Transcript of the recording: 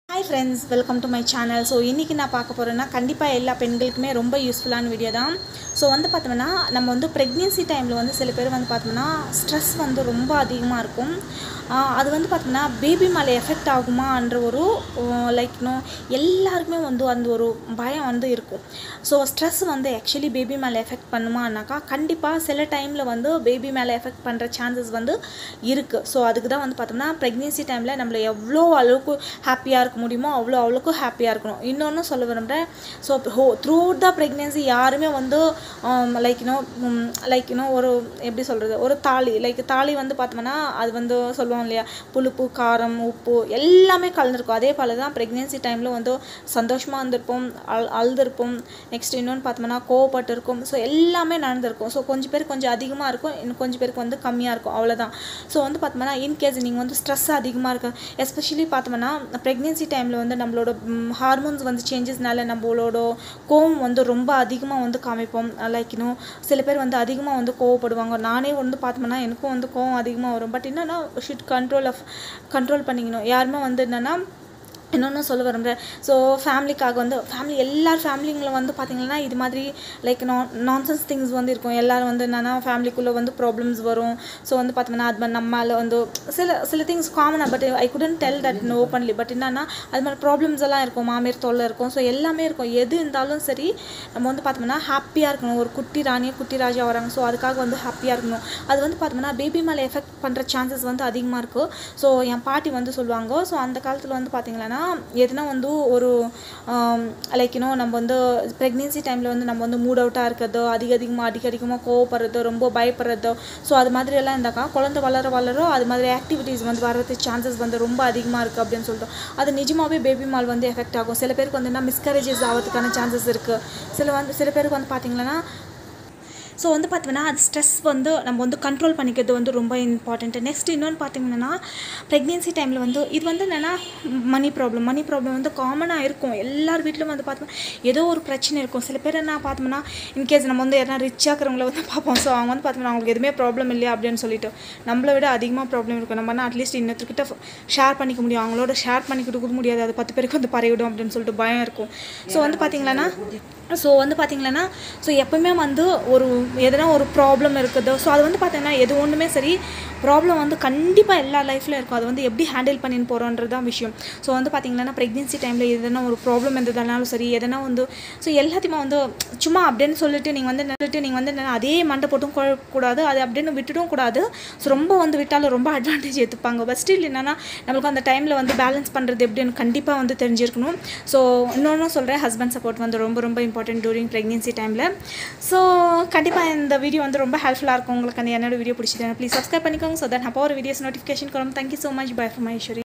Hi friends, welcome to my channel. So இன்னைக்கு நான் பார்க்க போறேன்னா கண்டிப்பா எல்லா பெண்களுக்குமே ரொம்ப யூஸ்ஃபுல்லான வீடியோ தான். ஸோ பார்த்தோம்னா நம்ம பிரெக்னன்சி டைமில் சில பேர் பார்த்தோம்னா ஸ்ட்ரெஸ் ரொம்ப அதிகமாக இருக்கும். அது பார்த்தோம்னா பேபி மேலே எஃபெக்ட் ஆகுமான்ற ஒரு லைக் எல்லாருக்குமே அந்த ஒரு பயம் இருக்கும். ஸோ ஸ்ட்ரெஸ் ஆக்சுவலி பேபி மேலே எஃபெக்ட் பண்ணுமானாக்கா கண்டிப்பாக சில டைமில் பேபி மேலே எஃபெக்ட் பண்ணுற சான்சஸ் இருக்குது. ஸோ அதுக்கு தான் பார்த்தோம்னா ப்ரெக்னென்சி டைமில் நம்மளை எவ்வளோ அளவுக்கு ஹாப்பியாக இருக்க முடியுமோ அவ்வளோக்கு ஹாப்பியாக இருக்கணும். இன்னொன்று சொல்ல விரும்புகிறேன். So throughout the pregnancy யாருமே லைக் ஒரு எப்படி சொல்கிறது, ஒரு தாலி தாலி பார்த்தோம்னா அது சொல்லுவோம் இல்லையா, புளிப்பு காரம் உப்பு எல்லாமே கலந்துருக்கும். அதே போல் தான் ப்ரெக்னென்சி டைமில் சந்தோஷமாக இருந்திருப்போம், அழுதுருப்போம், நெக்ஸ்ட் இன்னொன்று பார்த்தோம்னா கோவப்பட்டு இருக்கும். ஸோ எல்லாமே நடந்திருக்கும். ஸோ கொஞ்சம் பேருக்கு கொஞ்சம் அதிகமாக இருக்கும், இன்னும் கொஞ்சம் பேருக்கு கம்மியாக இருக்கும், அவ்வளோதான். ஸோ பார்த்தோம்னா இன்கேஸ் நீங்கள் ஸ்ட்ரெஸ் அதிகமாக இருக்கு, எஸ்பெஷலி பார்த்தோம்னா ப்ரெக்னென்சி டைமில் நம்மளோட ஹார்மோன்ஸ் சேஞ்சஸ்னால நம்மளோட கோவம் ரொம்ப அதிகமாக காமிப்போம். லைக் சில பேர் அதிகமாக கோவப்படுவாங்க. நானே பார்த்தோம்னா எனக்கும் கோவம் அதிகமாக வரும். பட் என்னன்னா ஷுட் கண்ட்ரோல் பண்ணிக்கணும். யாருமே என்னென்னா இன்னொன்று சொல்ல விரும்புகிறேன். ஸோ ஃபேமிலிக்காக ஃபேமிலி எல்லார் ஃபேமிலிங்களும் பார்த்திங்கன்னா இது மாதிரி லைக் நான்சென்ஸ் திங்ஸ் இருக்கும். எல்லோரும் என்னென்னா ஃபேமிலிக்குள்ளே ப்ராப்ளம்ஸ் வரும். ஸோ பார்த்தோம்னா அது மாதிரி நம்மளால் சில திங்ஸ் காமனாக, but I couldn't tell that openly. But என்னன்னா அது மாதிரி ப்ராப்ளம்ஸ் எல்லாம் இருக்கும், மாமியார் தொல்லை இருக்கும், ஸோ எல்லாமே இருக்கும். எது இருந்தாலும் சரி நம்ம பார்த்தோம்னா ஹாப்பியாக இருக்கணும். ஒரு குட்டி ராணியை குட்டி ராஜா வராங்க, ஸோ அதுக்காக ஹாப்பியாக இருக்கணும். அது பார்த்தோம்னா பேபி மேலே எஃபெக்ட் பண்ணுற சான்சஸ் அதிகமாக இருக்குது. ஸோ என் பாட்டி சொல்லுவாங்க. ஸோ அந்த காலத்தில் பார்த்திங்கன்னா எதுனா ஒரு லைக் நம்ம ப்ரெக்னென்சி டைமில் நம்ம மூட் அவுட்டாக இருக்கிறதோ, அதிகமாக கோவப்படுறதோ, ரொம்ப பயப்படுறதோ, ஸோ அது மாதிரியெல்லாம் இருந்தாக்கா குழந்தை வளர அது மாதிரி ஆக்டிவிட்டீஸ் வர்றதுக்கு சான்சஸ் ரொம்ப அதிகமாக இருக்குது அப்படின்னு சொல்லிட்டு அது நிஜமாகவே பேபி மால் எஃபெக்ட் ஆகும். சில பேருக்கு மிஸ்கரேஜஸ் ஆகிறதுக்கான சான்சஸ் இருக்குது. சில பேருக்கு பார்த்திங்கன்னா ஸோ பார்த்தோம்னா அது ஸ்ட்ரெஸ் நம்ம கண்ட்ரோல் பண்ணிக்கிறது ரொம்ப இம்பார்ட்டன்ட்டு. நெக்ஸ்ட் இன்னொன்று பார்த்திங்கன்னா ப்ரெக்னென்சி டைமில் இது என்னென்னா மணி ப்ராப்ளம் காமனாக இருக்கும். எல்லார் வீட்டிலும் பார்த்தோம்னா ஏதோ ஒரு பிரச்சனை இருக்கும். சில பேர் என்ன பார்த்தோம்னா இன்கேஸ் நம்ம யாரா ரிச்சாக இருக்கிறவங்கள பார்ப்போம். ஸோ அவங்க பார்த்தோம்னா அவங்களுக்கு எதுவுமே ப்ராப்ளம் இல்லையா அப்படின்னு சொல்லிட்டு நம்மளை விட அதிகமாக ப்ராப்ளம் இருக்கும். நம்ம அட்லீஸ்ட் இன்னொருக்கிட்ட ஷேர் பண்ணிக்க முடியும், அவங்களோட ஷேர் பண்ணிக்கிட்டு கொடுக்க முடியாது, அது 10 பேருக்கு பரவிடும் அப்படின்னு சொல்லிட்டு பயம் இருக்கும். ஸோ பார்த்திங்கன்னா ஸோ எப்பவுமே ஒரு எதனா ஒரு ப்ராப்ளம் இருக்குது. ஸோ அது பார்த்திங்கன்னா எது ஒன்றுமே சரி, ப்ராப்ளம் கண்டிப்பாக எல்லா லைஃப்லையும் இருக்கும். அது எப்படி ஹேண்டில் பண்ணின்னு போகிறோன்றது தான் விஷயம். ஸோ பார்த்திங்கன்னா ப்ரெக்னென்சி டைமில் எதனா ஒரு ப்ராப்ளம் இருந்ததுனாலும் சரி, எதனா ஸோ எல்லாத்தையுமே சும்மா அப்படின்னு சொல்லிட்டு நீங்கள் அதே மண்டை போட்டும் கூடாது, அது அப்படின்னு விட்டுடும் கூடாது. ஸோ ரொம்ப விட்டாலும் ரொம்ப அட்வான்டேஜ் எடுத்துப்பாங்க. பட் ஸ்டில் என்னென்னா நம்மளுக்கு அந்த டைமில் பேலன்ஸ் பண்ணுறது எப்படின்னு கண்டிப்பாக தெரிஞ்சிருக்கணும். ஸோ இன்னொன்று சொல்கிறேன், ஹஸ்பண்ட் சப்போர்ட் ரொம்ப இம்பார்ட்டன்ட் டூரிங் ப்ரெக்னென்சி டைமில். ஸோ கண்டிப்பாக இந்த வீடியோ ரொம்ப ஹெல்ப்ஃபுல்லாக இருக்கும். உங்களுக்கு என்னோட வீடியோ பிடிச்சிட்டேன், ப்ளீஸ் சப்ஸ்கிரைப் பண்ணிக்கோங்க. ஸோ தட் அப்போ ஒரு வீடியோஸ் நோட்டிஃபிகேஷன் வரும். Thank you so much. Bye from Ishari.